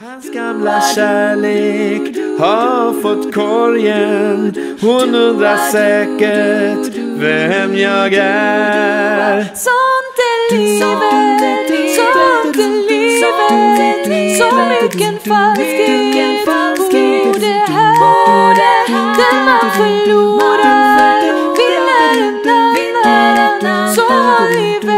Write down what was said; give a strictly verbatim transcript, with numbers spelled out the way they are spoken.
Hans gamla kärlek har fått korgen. Hon undrar säkert vem jag är. Sånt är livet, sånt är livet. Så mycket falskhet borde här. Där man förlorar vinner en annan. Så har livet